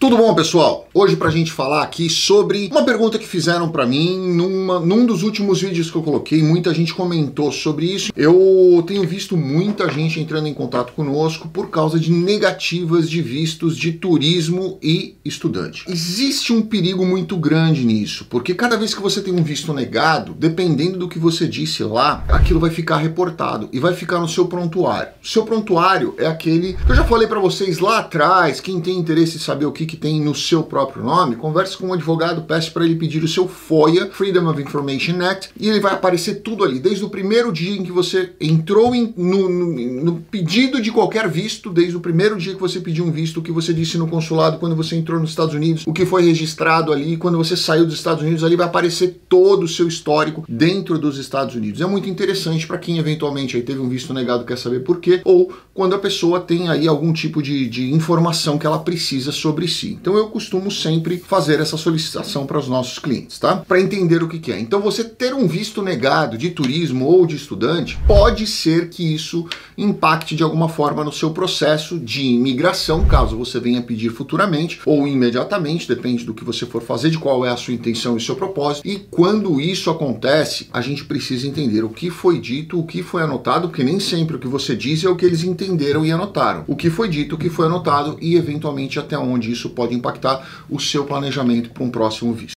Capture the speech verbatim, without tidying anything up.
Tudo bom, pessoal? Hoje pra gente falar aqui sobre uma pergunta que fizeram pra mim numa, num dos últimos vídeos que eu coloquei, muita gente comentou sobre isso. Eu tenho visto muita gente entrando em contato conosco por causa de negativas de vistos de turismo e estudante. Existe um perigo muito grande nisso, porque cada vez que você tem um visto negado, dependendo do que você disse lá, aquilo vai ficar reportado e vai ficar no seu prontuário. Seu prontuário é aquele que eu já falei pra vocês lá atrás. Quem tem interesse em saber o que que tem no seu próprio nome, converse com um advogado, peça para ele pedir o seu FOIA, Freedom of Information Act, e ele vai aparecer tudo ali, desde o primeiro dia em que você entrou em, no, no, no pedido de qualquer visto, desde o primeiro dia que você pediu um visto, o que você disse no consulado quando você entrou nos Estados Unidos, o que foi registrado ali, quando você saiu dos Estados Unidos, ali vai aparecer todo o seu histórico dentro dos Estados Unidos. É muito interessante para quem eventualmente aí teve um visto negado, quer saber por quê, ou quando a pessoa tem aí algum tipo de, de informação que ela precisa sobre si. Então eu costumo sempre fazer essa solicitação para os nossos clientes, tá? Para entender o que que é. Então você ter um visto negado de turismo ou de estudante, pode ser que isso impacte de alguma forma no seu processo de imigração, caso você venha pedir futuramente ou imediatamente, depende do que você for fazer, de qual é a sua intenção e seu propósito. E quando isso acontece, a gente precisa entender o que foi dito, o que foi anotado, porque nem sempre o que você diz é o que eles entenderam e anotaram. O que foi dito, o que foi anotado e eventualmente até onde isso pode impactar o seu planejamento para um próximo visto.